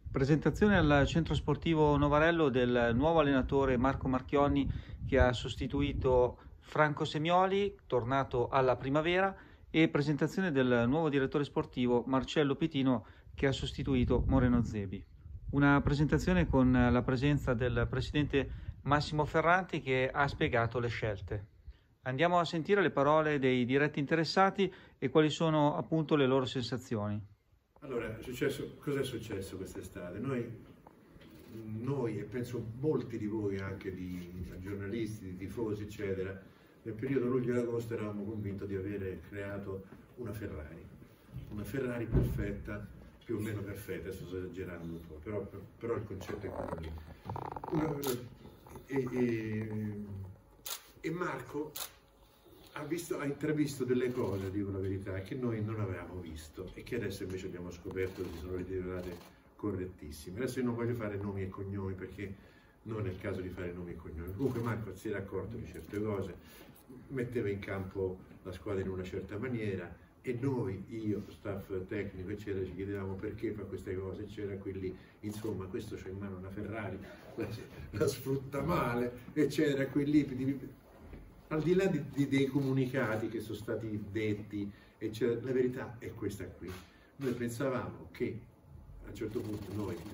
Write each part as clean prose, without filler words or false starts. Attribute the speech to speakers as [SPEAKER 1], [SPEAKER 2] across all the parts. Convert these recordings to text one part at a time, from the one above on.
[SPEAKER 1] Presentazione al centro sportivo Novarello del nuovo allenatore Marco Marchionni, che ha sostituito Franco Semioli, tornato alla primavera, e presentazione del nuovo direttore sportivo Marcello Pitino, che ha sostituito Moreno Zebi. Una presentazione con la presenza del presidente Massimo Ferranti, che ha spiegato le scelte. Andiamo a sentire le parole dei diretti interessati e quali sono appunto le loro sensazioni.
[SPEAKER 2] Allora, cosa è successo quest'estate? Noi e penso molti di voi, anche di giornalisti, di tifosi, eccetera, nel periodo luglio e agosto eravamo convinti di aver creato una Ferrari perfetta, più o meno perfetta, sto esagerando un po', però il concetto è quello lì. E Marco ha intravisto delle cose, dico la verità, che noi non avevamo visto e che adesso invece abbiamo scoperto che si sono rivelate correttissime. Adesso io non voglio fare nomi e cognomi perché non è il caso di fare nomi e cognomi. Comunque Marco si era accorto di certe cose, metteva in campo la squadra in una certa maniera e noi, io, staff tecnico, eccetera, ci chiedevamo perché fa queste cose, c'era quelli, insomma, questo c'ha in mano una Ferrari, la sfrutta male, eccetera, quelli. Al di là dei comunicati che sono stati detti, eccetera, la verità è questa qui. Noi pensavamo che, a un certo punto,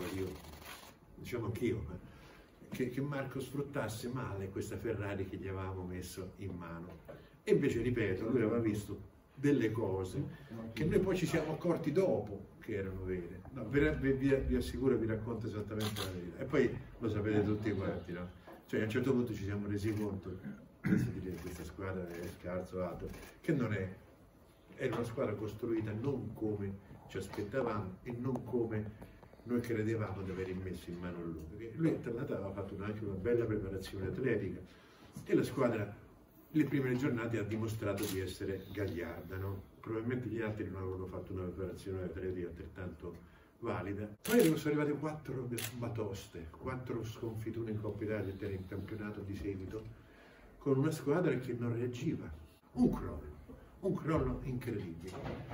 [SPEAKER 2] diciamo anch'io, che Marco sfruttasse male questa Ferrari che gli avevamo messo in mano. E invece, ripeto, lui aveva visto delle cose che noi poi ci siamo accorti dopo che erano vere. No, vi assicuro, vi racconto esattamente la verità. E poi lo sapete tutti quanti, no? Cioè, a un certo punto ci siamo resi conto questa squadra è scarso altro, che non era una squadra costruita non come ci aspettavamo e non come noi credevamo di aver messo in mano a lui, perché lui tra l'altro aveva fatto anche una bella preparazione atletica e la squadra le prime giornate ha dimostrato di essere gagliarda, no? Probabilmente gli altri non avevano fatto una preparazione atletica altrettanto valida. Poi sono arrivate 4 batoste, 4 sconfiture in Coppa Italia in campionato di seguito, con una squadra che non reagiva, un crollo incredibile.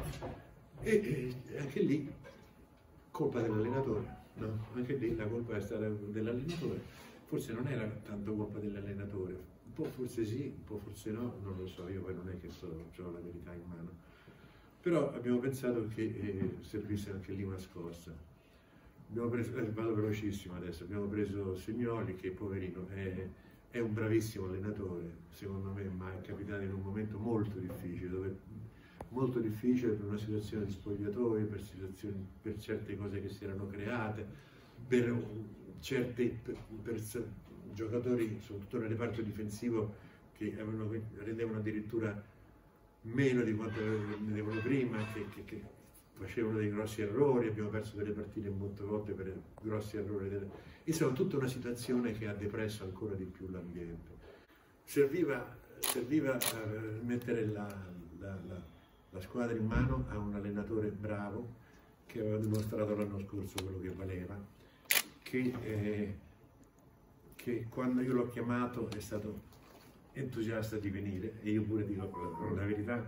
[SPEAKER 2] E anche lì colpa dell'allenatore, no? Anche lì la colpa è stata dell'allenatore, forse non era tanto colpa dell'allenatore, un po' forse sì, un po' forse no, non lo so, io poi non è che ho la verità in mano. Però abbiamo pensato che servisse anche lì una scossa. Abbiamo preso, vado velocissimo adesso, abbiamo preso Semioli, che poverino è un bravissimo allenatore, secondo me, ma è capitato in un momento molto difficile per una situazione di spogliatoio, per certe cose che si erano create, per giocatori, soprattutto nel reparto difensivo, che rendevano addirittura meno di quanto rendevano prima, che facevano dei grossi errori, abbiamo perso delle partite molte volte per grossi errori. Insomma, tutta una situazione che ha depresso ancora di più l'ambiente. Serviva mettere la squadra in mano a un allenatore bravo, che aveva dimostrato l'anno scorso quello che valeva, che quando io l'ho chiamato è stato entusiasta di venire, e io pure dico la verità,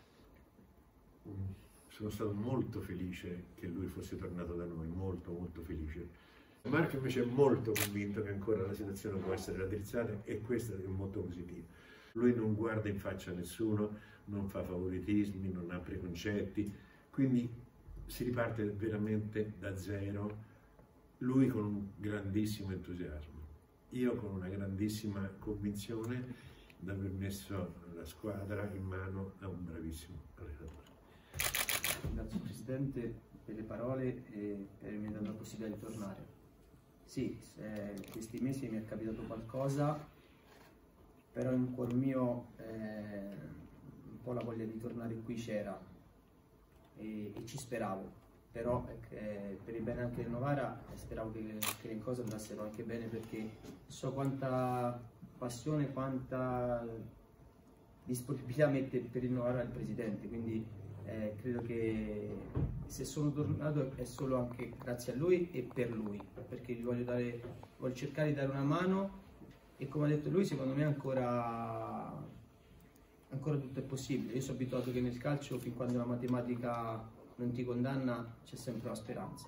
[SPEAKER 2] sono stato molto felice che lui fosse tornato da noi, molto molto felice. Marco invece è molto convinto che ancora la situazione può essere raddrizzata e questo è molto positivo. Lui non guarda in faccia a nessuno, non fa favoritismi, non ha preconcetti, quindi si riparte veramente da zero, lui con un grandissimo entusiasmo, io con una grandissima convinzione di aver messo la squadra in mano a un bravissimo allenatore.
[SPEAKER 3] Grazie Presidente per le parole e per avermi dato la possibilità di tornare. Sì, questi mesi mi è capitato qualcosa, però in cuor mio un po' la voglia di tornare qui c'era e ci speravo, però per il bene anche del Novara speravo che le cose andassero anche bene, perché so quanta passione, quanta disponibilità mette per il Novara il Presidente, quindi credo che se sono tornato è solo anche grazie a lui e per lui, perché gli voglio cercare di dare una mano e, come ha detto lui, secondo me ancora tutto è possibile. Io sono abituato che nel calcio, fin quando la matematica non ti condanna, c'è sempre una speranza.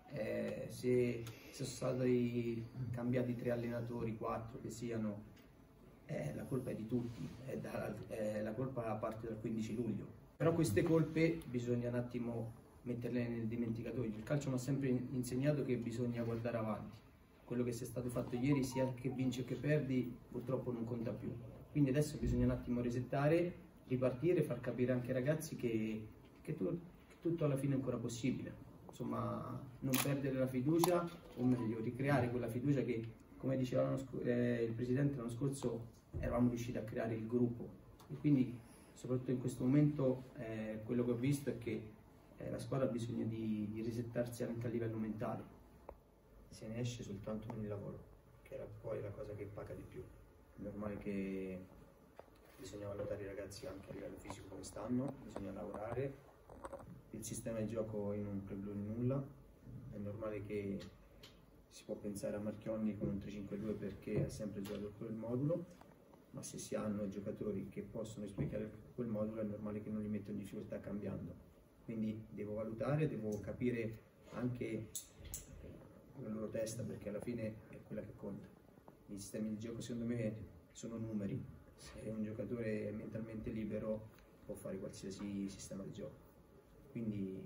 [SPEAKER 3] Se sono stati cambiati 3 allenatori, 4 che siano, la colpa è di tutti, la colpa parte dal 15 luglio. Però queste colpe bisogna un attimo metterle nel dimenticatoio. Il calcio mi ha sempre insegnato che bisogna guardare avanti. Quello che sia stato fatto ieri, sia che vinci che perdi, purtroppo non conta più. Quindi adesso bisogna un attimo resettare, ripartire, far capire anche ai ragazzi che tutto alla fine è ancora possibile. Insomma, non perdere la fiducia, o meglio, ricreare quella fiducia che, come diceva il Presidente l'anno scorso, eravamo riusciti a creare il gruppo. E quindi, soprattutto in questo momento, quello che ho visto è che la squadra ha bisogno di risettarsi anche a livello mentale. Se ne esce soltanto con il lavoro, che è poi la cosa che paga di più. È normale che bisogna valutare i ragazzi anche a livello fisico come stanno, bisogna lavorare. Il sistema di gioco io non prebluo in nulla, è normale che si può pensare a Marchionni con un 3-5-2 perché ha sempre giocato quel modulo, ma se si hanno giocatori che possono spiegare quel modulo è normale che non li metto in difficoltà cambiando. Quindi devo valutare, devo capire anche la loro testa, perché alla fine è quella che conta. I sistemi di gioco secondo me sono numeri, se un giocatore è mentalmente libero può fare qualsiasi sistema di gioco. Quindi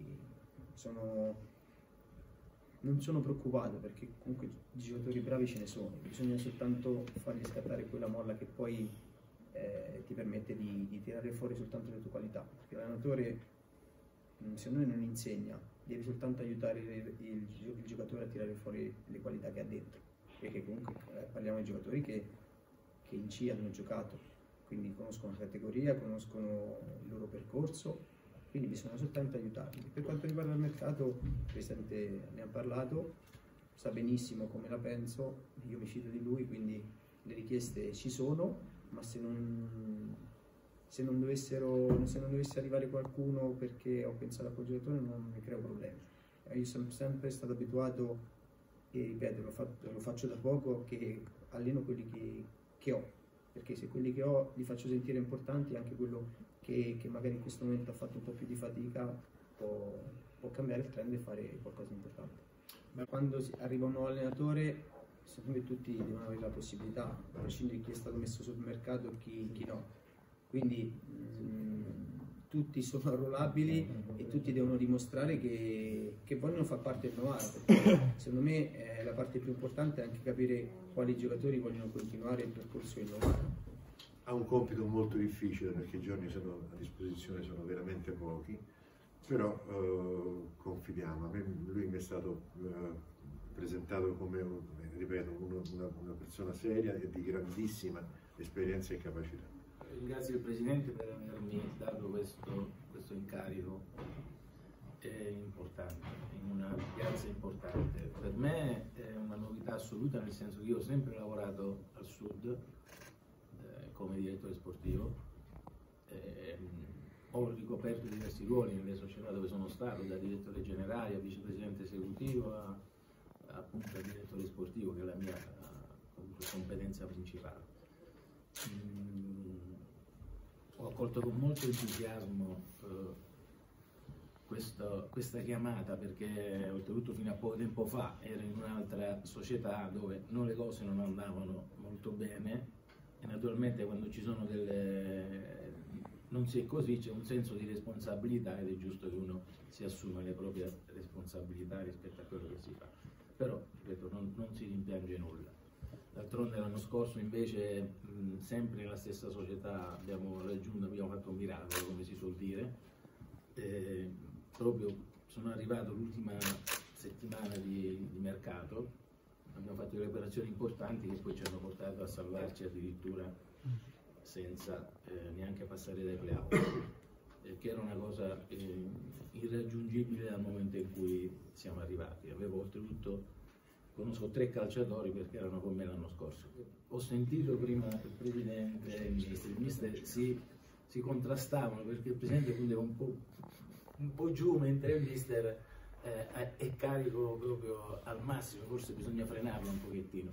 [SPEAKER 3] non sono preoccupato, perché comunque di giocatori bravi ce ne sono, bisogna soltanto fargli scattare quella molla che poi ti permette di tirare fuori soltanto le tue qualità, perché l'allenatore se noi non insegna devi soltanto aiutare il giocatore a tirare fuori le qualità che ha dentro, perché comunque parliamo di giocatori che in C hanno giocato, quindi conoscono la categoria, conoscono il loro percorso, quindi bisogna soltanto aiutarli. Per quanto riguarda il mercato, il Presidente ne ha parlato, sa benissimo come la penso, io mi fido di lui, quindi le richieste ci sono, ma se non dovesse arrivare qualcuno perché ho pensato a quel giocatore non mi creo problemi. Io sono sempre stato abituato, e ripeto, lo faccio da poco, che alleno quelli che ho, perché se quelli che ho li faccio sentire importanti, anche quello che magari in questo momento ha fatto un po' più di fatica può cambiare il trend e fare qualcosa di importante. Ma quando arriva un nuovo allenatore, secondo me tutti devono avere la possibilità, a prescindere di chi è stato messo sul mercato e chi no. Quindi tutti sono arruolabili e tutti devono dimostrare che vogliono far parte del Novara, perché secondo me la parte più importante è anche capire quali giocatori vogliono continuare il percorso del Novara.
[SPEAKER 2] Ha un compito molto difficile perché i giorni a disposizione sono veramente pochi, però confidiamo. Lui mi è stato presentato come, ripeto, una persona seria e di grandissima esperienza e capacità.
[SPEAKER 4] Ringrazio il Presidente per avermi dato questo incarico importante, in una piazza importante. Per me è una novità assoluta, nel senso che io ho sempre lavorato al Sud come direttore sportivo, ho ricoperto diversi ruoli nelle società dove sono stato, da direttore generale a vicepresidente esecutivo appunto a direttore sportivo, che è la mia competenza principale. Ho accolto con molto entusiasmo questa chiamata, perché oltretutto fino a poco tempo fa ero in un'altra società dove le cose non andavano molto bene, e naturalmente quando ci sono non si è così, c'è un senso di responsabilità ed è giusto che uno si assuma le proprie responsabilità rispetto a quello che si fa. Però, ripeto, non si rimpiange nulla. D'altronde l'anno scorso invece, sempre nella stessa società, abbiamo fatto un miracolo, come si suol dire. Proprio sono arrivato l'ultima settimana di mercato, abbiamo fatto delle operazioni importanti che poi ci hanno portato a salvarci addirittura senza neanche passare dai playout, che era una cosa irraggiungibile dal momento in cui siamo arrivati. Conosco 3 calciatori perché erano con me l'anno scorso. Ho sentito prima il Presidente e il Mister si contrastavano, perché il Presidente prendeva un po' giù, mentre il Mister è carico proprio al massimo. Forse bisogna frenarlo un pochettino.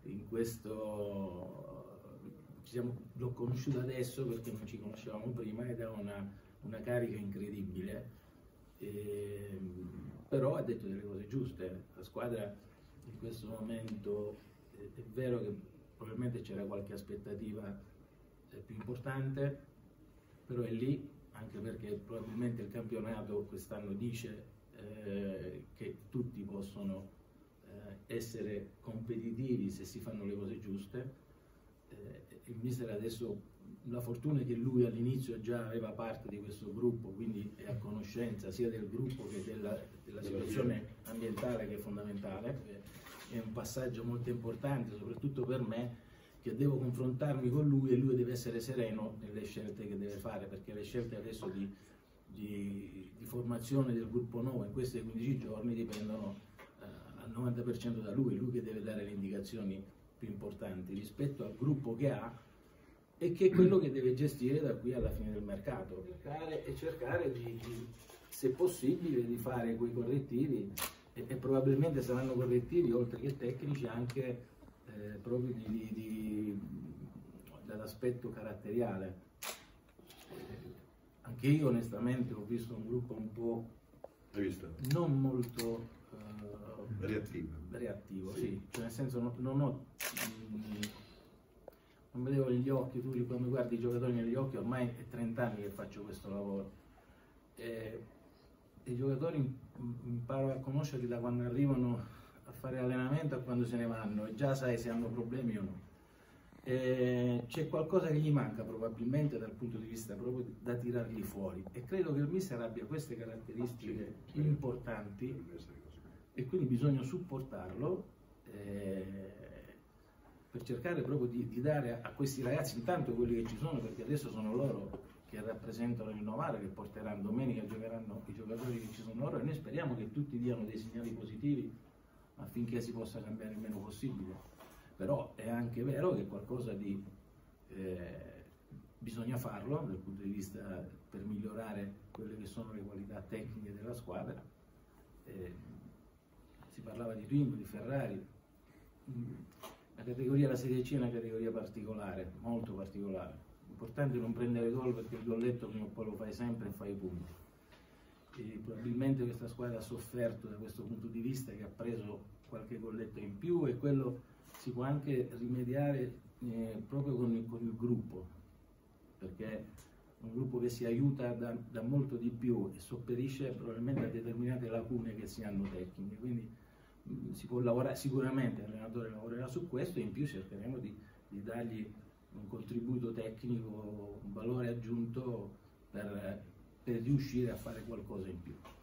[SPEAKER 4] L'ho conosciuto adesso perché non ci conoscevamo prima, ed ha una carica incredibile. però ha detto delle cose giuste. La squadra in questo momento è vero che probabilmente c'era qualche aspettativa più importante, però è lì, anche perché probabilmente il campionato quest'anno dice che tutti possono essere competitivi se si fanno le cose giuste. Il mister adesso, la fortuna è che lui all'inizio già aveva parte di questo gruppo, quindi è a conoscenza sia del gruppo che della situazione ambientale, che è fondamentale. È un passaggio molto importante, soprattutto per me, che devo confrontarmi con lui e lui deve essere sereno nelle scelte che deve fare, perché le scelte adesso di formazione del gruppo nuovo in questi 15 giorni dipendono al 90% da lui, lui che deve dare le indicazioni più importanti rispetto al gruppo che ha e che è quello che deve gestire da qui alla fine del mercato, cercare di, se possibile, di fare quei correttivi e probabilmente saranno correttivi oltre che tecnici anche proprio dall'aspetto caratteriale. Anche io onestamente ho visto un gruppo un po' non molto reattivo, sì. Cioè, nel senso non vedevo negli occhi, tu quando guardi i giocatori negli occhi, ormai è 30 anni che faccio questo lavoro, e i giocatori imparo a conoscerli da quando arrivano a fare allenamento a quando se ne vanno e già sai se hanno problemi o no. C'è qualcosa che gli manca probabilmente dal punto di vista proprio da tirarli fuori, e credo che il mister abbia queste caratteristiche importanti e quindi bisogna supportarlo per cercare proprio di dare a questi ragazzi, intanto quelli che ci sono, perché adesso sono loro che rappresentano il Novara, che porteranno domenica, giocheranno i giocatori che ci sono ora, e noi speriamo che tutti diano dei segnali positivi affinché si possa cambiare il meno possibile. Però è anche vero che qualcosa bisogna farlo dal punto di vista per migliorare quelle che sono le qualità tecniche della squadra. Si parlava di Twingo, di Ferrari. La categoria, la Serie C è una categoria particolare, molto particolare. L'importante è non prendere gol, perché il golletto prima o poi lo fai sempre e fai i punti. E probabilmente questa squadra ha sofferto da questo punto di vista, che ha preso qualche golletto in più, e quello si può anche rimediare proprio con il gruppo, perché è un gruppo che si aiuta da molto di più e sopperisce probabilmente a determinate lacune che si hanno tecniche, quindi si può lavorare, sicuramente l'allenatore lavorerà su questo, e in più cercheremo di dargli un contributo tecnico, un valore aggiunto per riuscire a fare qualcosa in più.